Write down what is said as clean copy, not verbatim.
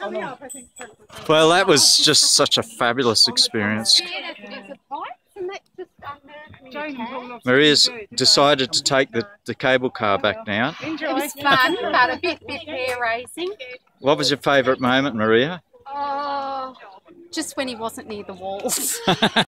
Well, that was just such a fabulous experience. Maria's decided to take the cable car back down. It was fun, but a bit hair-raising. What was your favourite moment, Maria? Oh, just when he wasn't near the walls.